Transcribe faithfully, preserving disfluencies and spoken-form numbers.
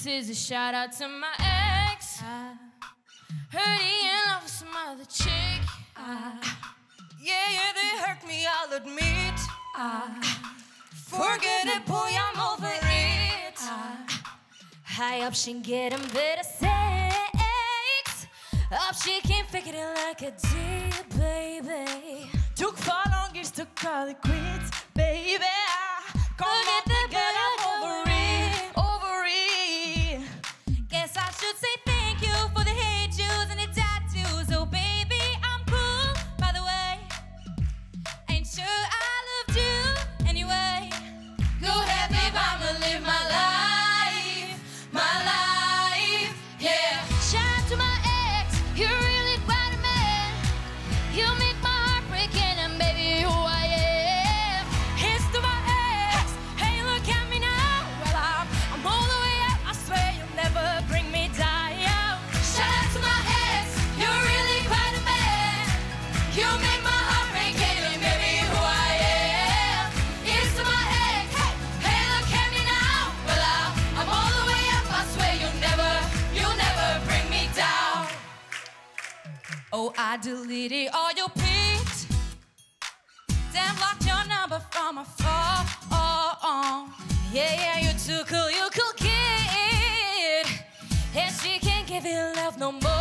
is a shout out to my ex. I heard he in love with some other chick. I, yeah, yeah, they hurt me, I'll admit. I, forget it, boy, I'm over it. I, high up, she get him better sex. Up, she can't figure it like a deal, baby. Took far long years to call it quits, baby. Come on, the girl, I'm over it, over it. Guess I should say thank you for the hate juice and the tattoos. Oh, baby, I'm cool, by the way. Ain't sure I loved you anyway. Go ahead, babe, I'ma live my life, my life, yeah. Shout out to my ex, you're really quite a man. You make my heart break in, and baby, who I am. Here's to my ex, hey, look at me now. Well, I'm, I'm all the way up, I swear you'll never bring me down. Shout out to my ex, you're really quite a man. You make my heart break in, and baby, who I am. Here's to my ex, Hey, hey, look at me now. Well, I'm, I'm all the way up, I swear you'll never, you'll never bring me down. Oh, I deleted all your pics. Damn, blocked your number from my phone. Oh, oh. Yeah, yeah, you're too cool, you cool kid. And she can't give you love no more.